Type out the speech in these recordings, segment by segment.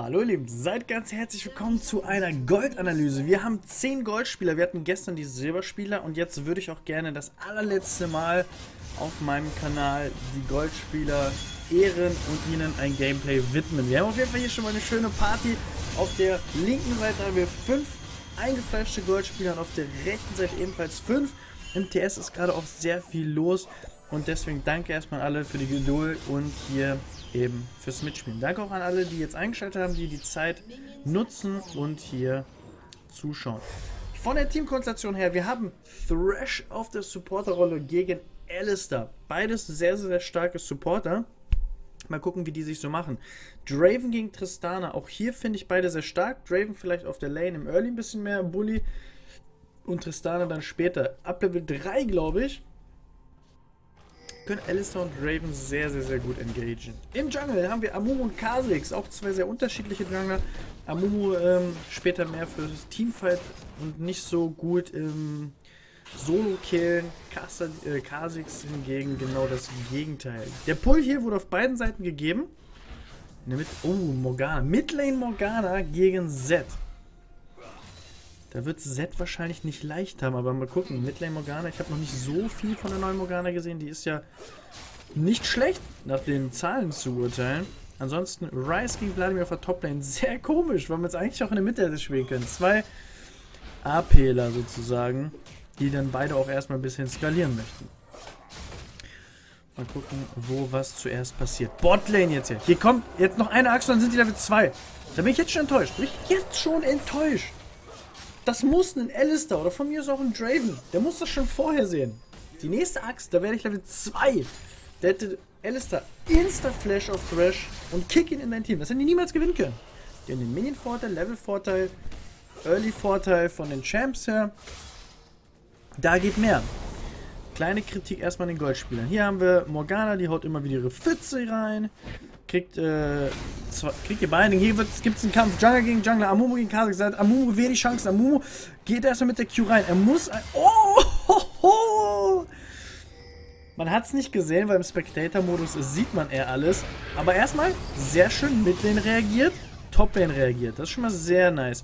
Hallo ihr Lieben, seid ganz herzlich willkommen zu einer Goldanalyse. Wir haben 10 Goldspieler, wir hatten gestern die Silberspieler und jetzt würde ich auch gerne das allerletzte Mal auf meinem Kanal die Goldspieler ehren und ihnen ein Gameplay widmen. Wir haben auf jeden Fall hier schon mal eine schöne Party. Auf der linken Seite haben wir 5 eingefleischte Goldspieler und auf der rechten Seite ebenfalls 5. Im TS ist gerade auch sehr viel los und deswegen danke erstmal alle für die Geduld und hier eben fürs Mitspielen. Danke auch an alle, die jetzt eingeschaltet haben, die die Zeit nutzen und hier zuschauen. Von der Teamkonstellation her, wir haben Thresh auf der Supporterrolle gegen Alistar. Beides sehr, sehr starke Supporter. Mal gucken, wie die sich so machen. Draven gegen Tristana. Auch hier finde ich beide sehr stark. Draven vielleicht auf der Lane im Early ein bisschen mehr Bully. Und Tristana dann später. Ab Level 3, glaube ich, können Alistar und Draven sehr, sehr, sehr gut engagen. Im Jungle haben wir Amumu und Kha'Zix, auch zwei sehr unterschiedliche Jungler. Amumu später mehr für das Teamfight und nicht so gut im Solo-Killen. Kha'Zix hingegen genau das Gegenteil. Der Pull hier wurde auf beiden Seiten gegeben. Morgana. Midlane Morgana gegen Zed. Da wird Zed wahrscheinlich nicht leicht haben, aber mal gucken. Midlane Morgana, ich habe noch nicht so viel von der neuen Morgana gesehen. Die ist ja nicht schlecht, nach den Zahlen zu urteilen. Ansonsten Ryze gegen Vladimir auf der Toplane. Sehr komisch, weil man es eigentlich auch in der Mitte hätte spielen können. Zwei APler sozusagen, die dann beide auch erstmal ein bisschen skalieren möchten. Mal gucken, wo was zuerst passiert. Botlane jetzt hier. Hier kommt jetzt noch eine Axt, dann sind die Level 2. Da bin ich jetzt schon enttäuscht. Bin ich jetzt schon enttäuscht. Das muss ein Alistar oder von mir ist auch ein Draven. Der muss das schon vorher sehen. Die nächste Axt, da werde ich Level 2. Der hätte Alistar Insta-Flash auf Thresh und Kick ihn in dein Team. Das hätten die niemals gewinnen können. Die haben den Minion-Vorteil, Level-Vorteil, Early-Vorteil von den Champs her. Da geht mehr. Kleine Kritik erstmal an den Goldspielern. Hier haben wir Morgana, die haut immer wieder ihre Pfütze rein. Kriegt ihr beide. Hier gibt es einen Kampf. Jungler gegen Jungler. Amumu gegen Kha'Zix. Amumu gewinnt die Chancen. Amumu geht erstmal mit der Q rein. Er muss... Oh! Man hat es nicht gesehen, weil im Spectator-Modus sieht man eher alles. Aber erstmal sehr schön Midlane reagiert. Toplane reagiert. Das ist schon mal sehr nice.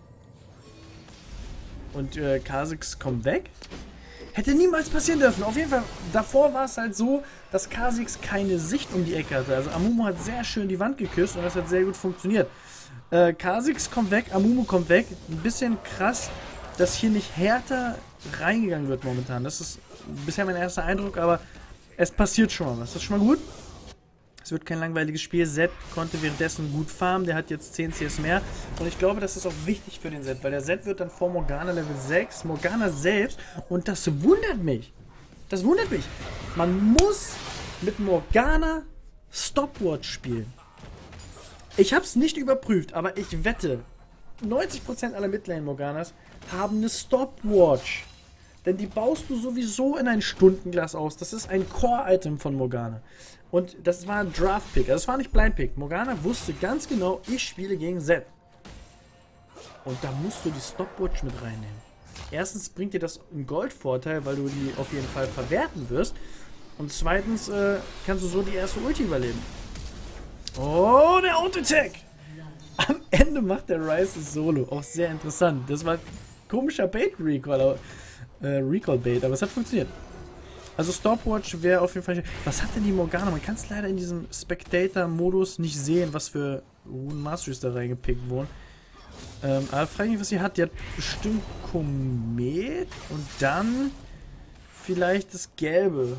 Und Kha'Zix kommt weg. Hätte niemals passieren dürfen. Auf jeden Fall, davor war es halt so, dass Kha'Zix keine Sicht um die Ecke hatte. Also Amumu hat sehr schön die Wand geküsst und das hat sehr gut funktioniert. Kha'Zix kommt weg, Amumu kommt weg. Ein bisschen krass, dass hier nicht härter reingegangen wird momentan. Das ist bisher mein erster Eindruck, aber es passiert schon mal was. Das ist schon mal gut. Es wird kein langweiliges Spiel. Zed konnte währenddessen gut farmen. Der hat jetzt 10 CS mehr. Und ich glaube, das ist auch wichtig für den Zed, weil der Zed wird dann vor Morgana Level 6. Morgana selbst. Und das wundert mich. Das wundert mich. Man muss mit Morgana Stopwatch spielen. Ich habe es nicht überprüft, aber ich wette, 90% aller Midlane Morganas haben eine Stopwatch. Denn die baust du sowieso in ein Stundenglas aus. Das ist ein Core-Item von Morgana. Und das war ein Draft-Pick. Also es war nicht Blind-Pick. Morgana wusste ganz genau, ich spiele gegen Zed. Und da musst du die Stopwatch mit reinnehmen. Erstens bringt dir das einen Gold-Vorteil, weil du die auf jeden Fall verwerten wirst. Und zweitens kannst du so die erste Ulti überleben. Oh, der Auto-Attack! Am Ende macht der Ryze Solo. Auch sehr interessant. Das war ein komischer Bait-Recall. Recall-Bait, aber es hat funktioniert. Also Stopwatch wäre auf jeden Fall... Was hat denn die Morgana? Man kann es leider in diesem Spectator-Modus nicht sehen, was für Rune Masters da reingepickt wurden. Aber frage mich, was sie hat. Die hat bestimmt Komet und dann vielleicht das Gelbe.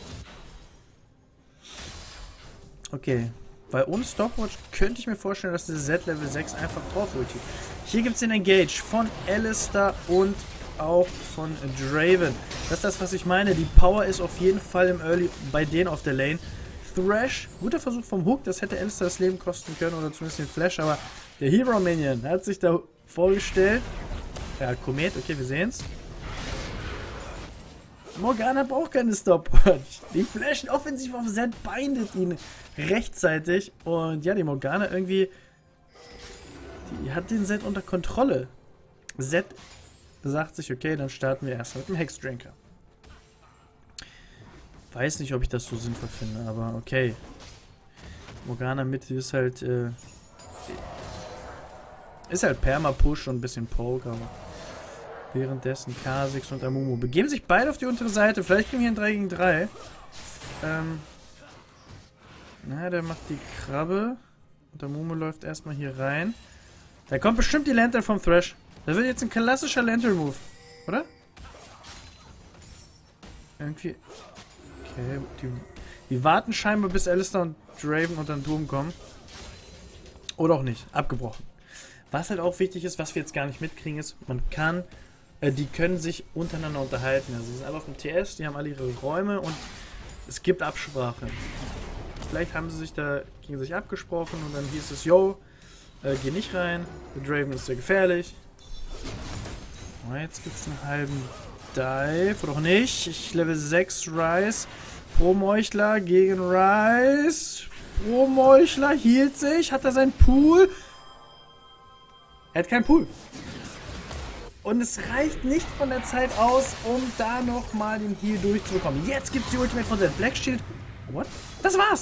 Okay. Weil ohne Stopwatch könnte ich mir vorstellen, dass der Z Level 6 einfach drauf ulti. Hier gibt es den Engage von Alistar und auch von Draven. Das ist das, was ich meine. Die Power ist auf jeden Fall im Early bei denen auf der Lane. Thresh, guter Versuch vom Hook. Das hätte Alistar das Leben kosten können oder zumindest den Flash. Aber der Hero Minion hat sich da vorgestellt. Ja, Komet. Okay, wir sehen's. Morgana braucht keine Stopwatch. Die flashen offensiv auf Zed, bindet ihn rechtzeitig. Und ja, die Morgana irgendwie... Die hat den Zed unter Kontrolle. Zed sagt sich, okay, dann starten wir erst mit dem Hexdrinker. Weiß nicht, ob ich das so sinnvoll finde, aber okay. Morgana Mitte ist halt Ist halt Perma-Push und ein bisschen Poke, aber währenddessen Kha'Zix und Amumu begeben sich beide auf die untere Seite. Vielleicht kriegen wir hier ein 3 gegen 3. Na, der macht die Krabbe. Und Amumu läuft erstmal hier rein. Da kommt bestimmt die Lantern vom Thresh. Das wird jetzt ein klassischer Lantern-Move, oder? Irgendwie... Okay, die warten scheinbar, bis Alistar und Draven unter den Turm kommen. Oder auch nicht. Abgebrochen. Was halt auch wichtig ist, was wir jetzt gar nicht mitkriegen, ist, man kann... die können sich untereinander unterhalten. Also sie sind alle auf dem TS, die haben alle ihre Räume und es gibt Absprache. Vielleicht haben sie sich da gegen sich abgesprochen und dann hieß es, yo, geh nicht rein, der Draven ist sehr gefährlich. Oh, jetzt gibt es einen halben Dive, oder auch nicht. Ich Level 6 Ryze pro Meuchler gegen Ryze. Pro Meuchler hielt sich, hat er seinen Pool. Er hat keinen Pool. Und es reicht nicht von der Zeit aus, um da nochmal den Heal durchzubekommen. Jetzt gibt es die Ultimate von der Black Shield. What? Das war's!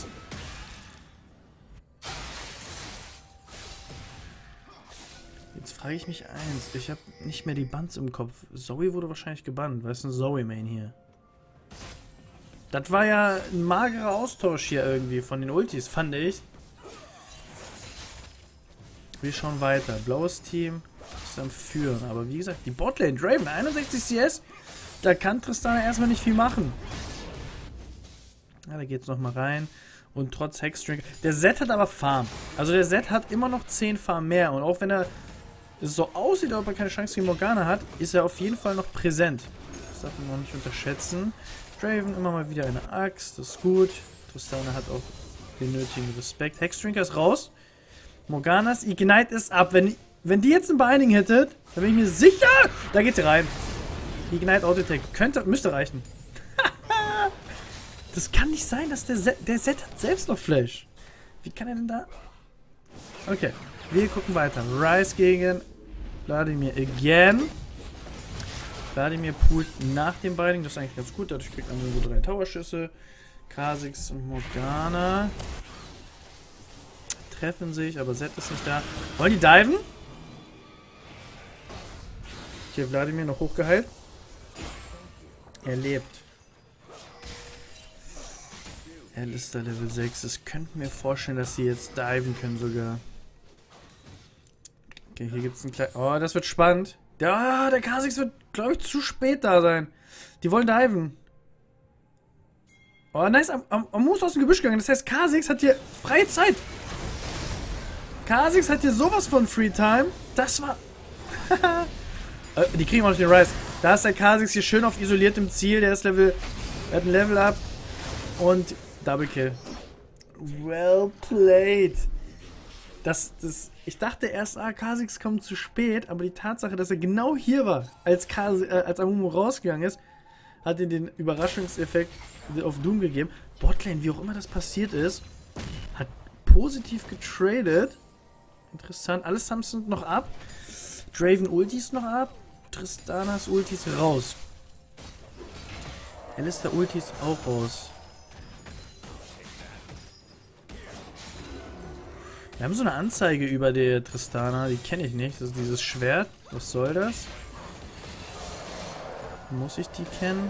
Jetzt frage ich mich eins. Ich habe nicht mehr die Bans im Kopf. Zoe wurde wahrscheinlich gebannt. Was ist ein Zoe-Main hier? Das war ja ein magerer Austausch hier irgendwie von den Ultis, fand ich. Wir schauen weiter. Blaues Team ist am Führen. Aber wie gesagt, die Botlane, Draven, 61 CS. Da kann Tristana erstmal nicht viel machen. Ja, da geht's nochmal rein. Und trotz Hexdrink. Der Zed hat aber Farm. Also der Zed hat immer noch 10 Farm mehr. Und auch wenn er so aussieht, als ob er keine Chance gegen Morgana hat, ist er auf jeden Fall noch präsent. Das darf man noch nicht unterschätzen. Draven immer mal wieder eine Axt. Das ist gut. Tristana hat auch den nötigen Respekt. Hexdrinker ist raus. Morganas Ignite ist ab. Wenn die jetzt ein Binding hättet, dann bin ich mir sicher, da geht sie rein. Ignite Autotech müsste reichen. Das kann nicht sein, dass der Zed hat selbst noch Flash. Wie kann er denn da? Okay, wir gucken weiter. Ryze gegen Vladimir again. Vladimir poolt nach dem Binding, das ist eigentlich ganz gut. Dadurch kriegt man so 3 Towerschüsse. Kha'Zix und Morgana treffen sich, aber Zed ist nicht da. Wollen die diven? Hier Vladimir noch hochgeheilt. Er lebt. Alistar Level 6. Ich könnte mir vorstellen, dass sie jetzt diven können sogar. Okay, hier gibt es einen kleinen... Oh, das wird spannend. Der Kha'Zix wird, glaube ich, zu spät da sein. Die wollen diven. Oh, nice. Amumu ist aus dem Gebüsch gegangen. Das heißt, Kha'Zix hat hier freie Zeit. Kha'Zix hat hier sowas von Free Time. Das war... die kriegen auch noch den Ryze. Da ist der Kha'Zix hier schön auf isoliertem Ziel. Der ist Level... Er hat ein Level Up. Und Double Kill. Well played. Ich dachte erst, Kha'Zix kommt zu spät, aber die Tatsache, dass er genau hier war, als Amumu rausgegangen ist, hat ihm den Überraschungseffekt auf Doom gegeben. Botlane, wie auch immer das passiert ist, hat positiv getradet. Interessant. Alle Sums sind noch ab. Draven Ultis noch ab. Tristanas Ultis raus. Alistar Ultis auch raus. Wir haben so eine Anzeige über der Tristana, die kenne ich nicht. Das ist dieses Schwert. Was soll das? Muss ich die kennen?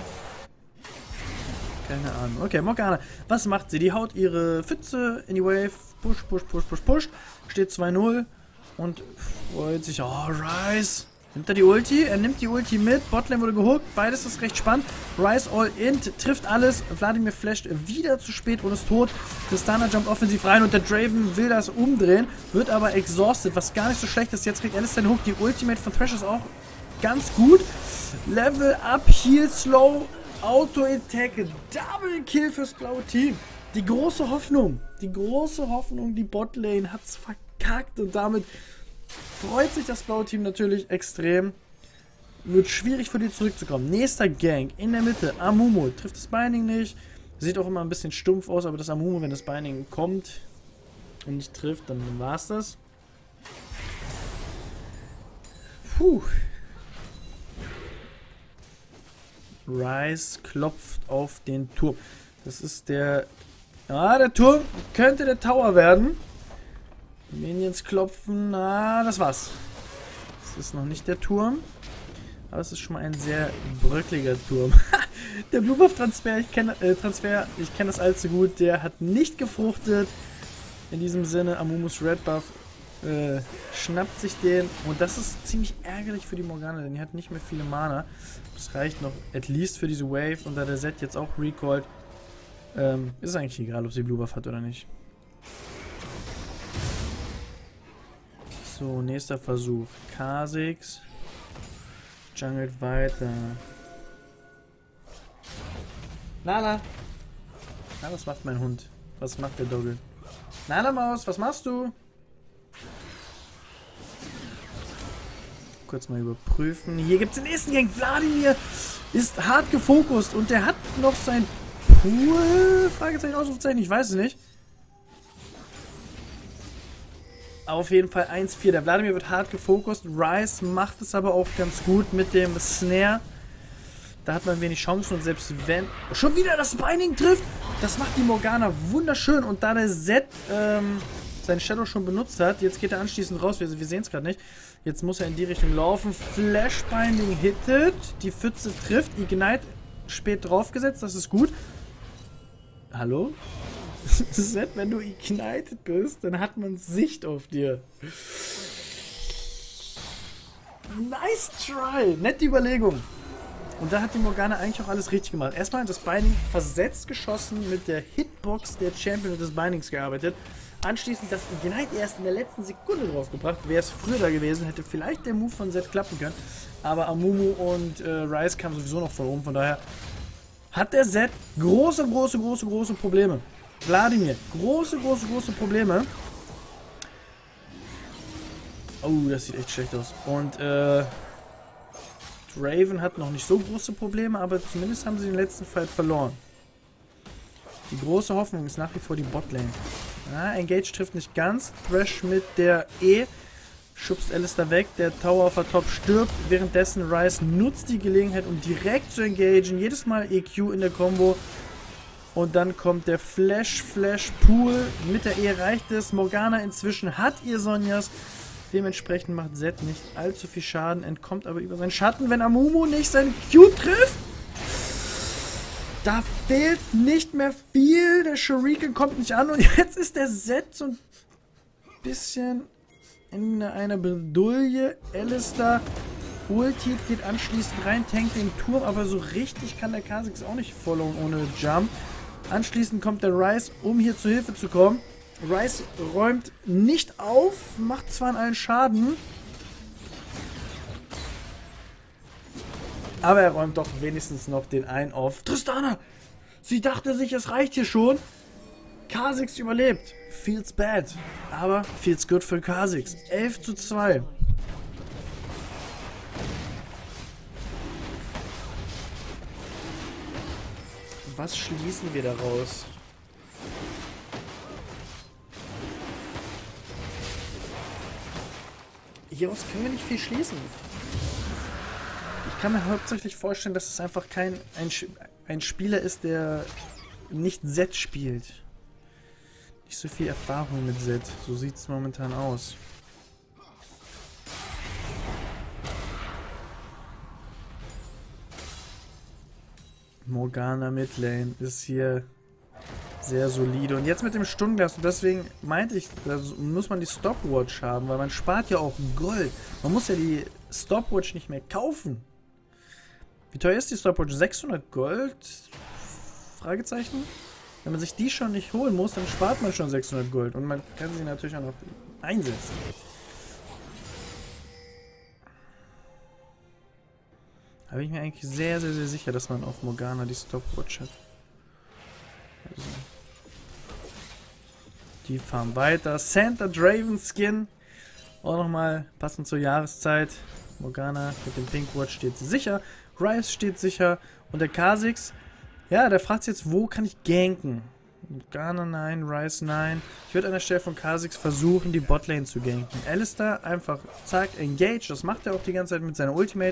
Keine Ahnung. Okay, Morgana. Was macht sie? Die haut ihre Pfütze in die Wave. Push, push, push, push, push. Steht 2-0 und freut sich. Oh, Ryze. Nimmt er die Ulti? Er nimmt die Ulti mit. Botlane wurde gehuckt. Beides ist recht spannend. Ryze All-In. Trifft alles. Vladimir flasht wieder zu spät und ist tot. Tristana jumpt offensiv rein und der Draven will das umdrehen. Wird aber exhausted, was gar nicht so schlecht ist. Jetzt kriegt Alistar den Hook. Die Ultimate von Thresh ist auch ganz gut. Level Up, Heal Slow, Auto-Attack. Double Kill fürs blaue Team. Die große Hoffnung. Die Botlane hat's verkackt und damit freut sich das blaue Team natürlich extrem. Wird schwierig für die zurückzukommen. Nächster Gank in der Mitte. Amumu trifft das Binding nicht. Sieht auch immer ein bisschen stumpf aus, aber das Amumu, wenn das Binding kommt und nicht trifft, dann war es das. Puh. Ryze klopft auf den Turm. Das ist der... Ah, der Turm könnte der Tower werden. Minions klopfen. Na, das war's. Das ist noch nicht der Turm. Aber es ist schon mal ein sehr bröckliger Turm. Der Blue Buff Transfer, ich kenne das allzu gut. Der hat nicht gefruchtet. In diesem Sinne, Amumu's Red Buff schnappt sich den. Und das ist ziemlich ärgerlich für die Morgana, denn die hat nicht mehr viele Mana. Das reicht noch at least für diese Wave. Und da der Zed jetzt auch recallt, ist es eigentlich egal, ob sie Blue Buff hat oder nicht. So, nächster Versuch. Kha'Zix jungelt weiter. Nala! Na, was macht mein Hund? Was macht der Doggle? Nala Maus, was machst du? Kurz mal überprüfen. Hier gibt es den nächsten Gang. Vladimir ist hart gefokust und der hat noch sein Pool. Fragezeichen, Ausrufezeichen, ich weiß es nicht. Auf jeden Fall 1-4. Der Vladimir wird hart gefokust. Ryze macht es aber auch ganz gut mit dem Snare. Da hat man wenig Chancen und selbst wenn schon wieder das Binding trifft, das macht die Morgana wunderschön. Und da der Zed seinen Shadow schon benutzt hat, jetzt geht er anschließend raus. Wir sehen es gerade nicht. Jetzt muss er in die Richtung laufen. Flash Binding hittet. Die Pfütze trifft. Ignite spät draufgesetzt. Das ist gut. Hallo? Zed, wenn du ignited bist, dann hat man Sicht auf dir. Nice try. Nette Überlegung. Und da hat die Morgana eigentlich auch alles richtig gemacht. Erstmal das Binding versetzt geschossen, mit der Hitbox der Champion des Bindings gearbeitet. Anschließend das Ignite erst in der letzten Sekunde draufgebracht. Wäre es früher da gewesen, hätte vielleicht der Move von Zed klappen können. Aber Amumu und Ryze kamen sowieso noch von oben. Von daher hat der Zed große Probleme. Vladimir, große Probleme. Oh, das sieht echt schlecht aus. Und Draven hat noch nicht so große Probleme, aber zumindest haben sie den letzten Fight verloren. Die große Hoffnung ist nach wie vor die Botlane. Ah, Engage trifft nicht ganz. Thresh mit der E schubst Alistar weg. Der Tower auf der Top stirbt. Währenddessen Ryze nutzt die Gelegenheit, um direkt zu engagen. Jedes Mal EQ in der Combo. Und dann kommt der Flash Pool. Mit der E reicht es. Morgana inzwischen hat ihr Sonjas. Dementsprechend macht Zed nicht allzu viel Schaden, entkommt aber über seinen Schatten, wenn Amumu nicht seinen Q trifft. Da fehlt nicht mehr viel. Der Shuriken kommt nicht an und jetzt ist der Zed so ein bisschen in einer Bredouille. Alistar ultiert, geht anschließend rein, tankt den Turm, aber so richtig kann der Kha'Zix auch nicht followen ohne Jump. Anschließend kommt der Ryze, um hier zu Hilfe zu kommen. Ryze räumt nicht auf, macht zwar an allen Schaden, aber er räumt doch wenigstens noch den einen auf. Tristana! Sie dachte sich, es reicht hier schon. Kha'Zix überlebt. Feels bad, aber feels good für Kha'Zix. 11:2. Was schließen wir daraus? Hieraus können wir nicht viel schließen. Ich kann mir hauptsächlich vorstellen, dass es einfach ein Spieler ist, der nicht Zed spielt. Nicht so viel Erfahrung mit Zed. So sieht es momentan aus. Morgana Midlane ist hier sehr solide. Und jetzt mit dem Stundenglas, und deswegen meinte ich, da muss man die Stopwatch haben, weil man spart ja auch Gold. Man muss ja die Stopwatch nicht mehr kaufen. Wie teuer ist die Stopwatch? 600 Gold? Fragezeichen? Wenn man sich die schon nicht holen muss, dann spart man schon 600 Gold. Und man kann sie natürlich auch noch einsetzen. Da bin ich mir eigentlich sehr sicher, dass man auf Morgana die Stopwatch hat. Also. Die fahren weiter. Santa Draven Skin. Auch nochmal passend zur Jahreszeit. Morgana mit dem Pinkwatch steht sicher. Ryze steht sicher. Und der Kha'Zix, ja, der fragt sich jetzt, wo kann ich ganken? Morgana nein, Ryze nein. Ich würde an der Stelle von Kha'Zix versuchen, die Botlane zu ganken. Alistar einfach, zack, engage. Das macht er auch die ganze Zeit mit seiner Ultimate.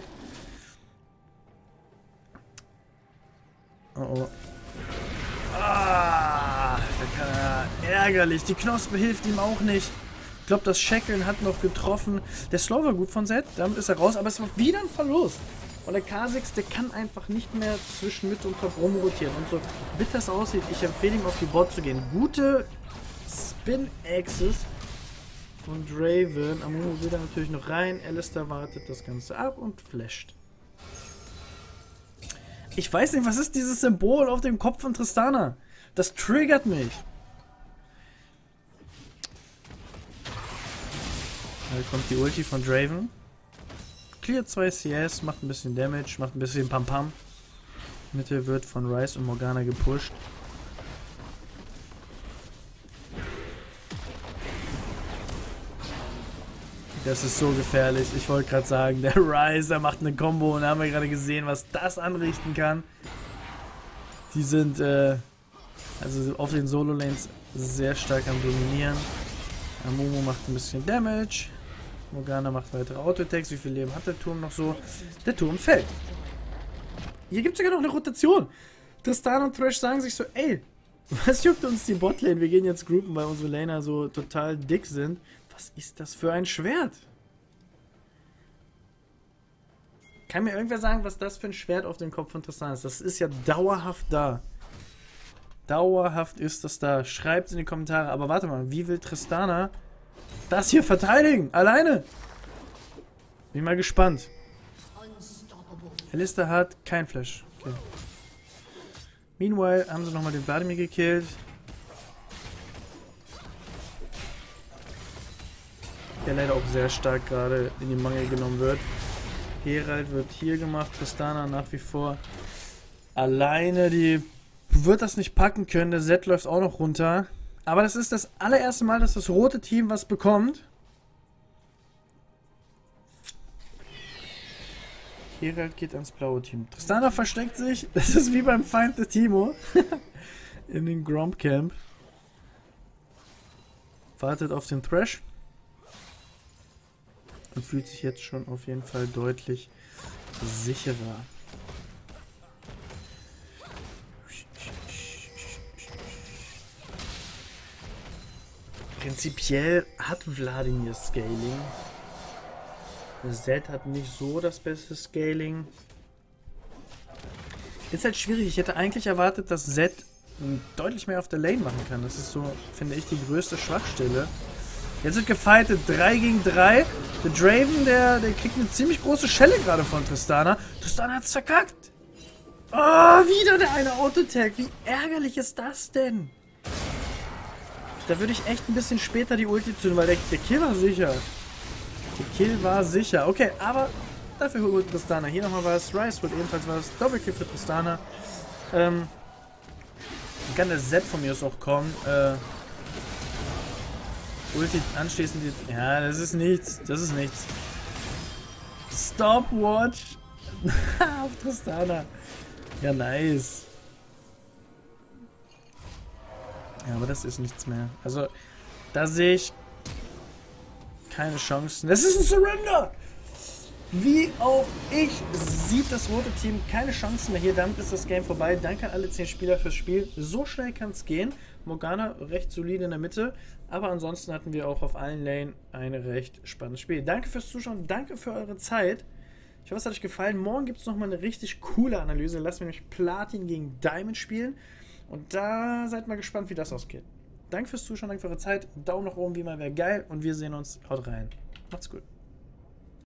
Oh oh. Ah, da kann er ärgerlich. Die Knospe hilft ihm auch nicht. Ich glaube, das Shackeln hat noch getroffen. Der Slow war gut von Zed, damit ist er raus, aber es war wieder ein Verlust. Und der Kha'Zix, der kann einfach nicht mehr zwischen Mitte und Top rumrotieren. Und so bitter es aussieht, ich empfehle ihm auf die Bot zu gehen. Gute Spin-Axis von Draven. Amumu will da natürlich noch rein. Alistar wartet das Ganze ab und flasht. Ich weiß nicht, was ist dieses Symbol auf dem Kopf von Tristana? Das triggert mich. Da kommt die Ulti von Draven. Clear 2 CS, macht ein bisschen Damage, macht ein bisschen Pam-Pam. Mitte wird von Ryze und Morgana gepusht. Das ist so gefährlich. Ich wollte gerade sagen, der Ryze, der macht eine Combo und da haben wir gerade gesehen, was das anrichten kann. Die sind also auf den Solo-Lanes sehr stark am Dominieren. Amumu macht ein bisschen Damage. Morgana macht weitere Auto-Attacks. Wie viel Leben hat der Turm noch so? Der Turm fällt. Hier gibt es sogar noch eine Rotation. Tristana und Thresh sagen sich so, ey, was juckt uns die Botlane? Wir gehen jetzt groupen, weil unsere Laner so total dick sind. Was ist das für ein Schwert? Kann mir irgendwer sagen, was das für ein Schwert auf dem Kopf von Tristana ist? Das ist ja dauerhaft da. Dauerhaft ist das da. Schreibt es in die Kommentare. Aber warte mal, wie will Tristana das hier verteidigen? Alleine? Bin mal gespannt. Alistar hat kein Flash. Okay. Meanwhile haben sie nochmal den Vladimir gekillt. Der leider auch sehr stark gerade in die Mangel genommen wird. Herald wird hier gemacht. Tristana nach wie vor alleine. Die wird das nicht packen können. Der Zed läuft auch noch runter. Aber das ist das allererste Mal, dass das rote Team was bekommt. Herald geht ans blaue Team. Tristana versteckt sich. Das ist wie beim Feind der Timo. In den Gromp Camp. Wartet auf den Thresh. Und fühlt sich jetzt schon auf jeden Fall deutlich sicherer. Prinzipiell hat Vladimir Scaling. Zed hat nicht so das beste Scaling. Ist halt schwierig. Ich hätte eigentlich erwartet, dass Zed deutlich mehr auf der Lane machen kann. Das ist so, finde ich, die größte Schwachstelle. Jetzt wird gefightet, 3 gegen 3. Der Draven, der kriegt eine ziemlich große Schelle gerade von Tristana. Tristana hat's verkackt. Oh, wieder der eine Auto-Tag. Wie ärgerlich ist das denn? Da würde ich echt ein bisschen später die Ulti zünden, weil der Kill war sicher. Der Kill war sicher. Okay, aber dafür holt Tristana hier nochmal was. Ryze holt ebenfalls was. Doppelkill für Tristana. Kann der Zed von mir aus auch kommen. Ulti anschließend die... Ja, das ist nichts. Das ist nichts. Stopwatch. Auf Tristana. Ja, nice. Ja, aber das ist nichts mehr. Also, da sehe ich keine Chancen. Das ist ein Surrender! Wie auch ich sieht das rote Team keine Chancen mehr hier. Damit ist das Game vorbei. Danke an alle 10 Spieler fürs Spiel. So schnell kann es gehen. Morgana recht solide in der Mitte. Aber ansonsten hatten wir auch auf allen Lanen ein recht spannendes Spiel. Danke fürs Zuschauen. Danke für eure Zeit. Ich hoffe, es hat euch gefallen. Morgen gibt es nochmal eine richtig coole Analyse. Lassen wir nämlich Platin gegen Diamond spielen. Und da seid mal gespannt, wie das ausgeht. Danke fürs Zuschauen, danke für eure Zeit. Daumen nach oben wie immer wäre geil. Und wir sehen uns. Haut rein. Macht's gut.